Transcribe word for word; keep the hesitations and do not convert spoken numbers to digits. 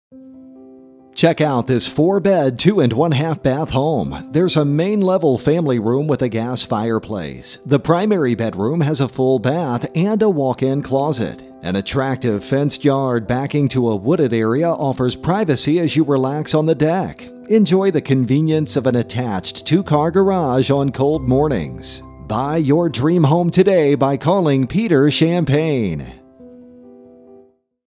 Check out this four-bed, two and one-half bath home. There's a main-level family room with a gas fireplace. The primary bedroom has a full bath and a walk-in closet. An attractive fenced yard backing to a wooded area offers privacy as you relax on the deck. Enjoy the convenience of an attached two-car garage on cold mornings. Buy your dream home today by calling Peter Champagne.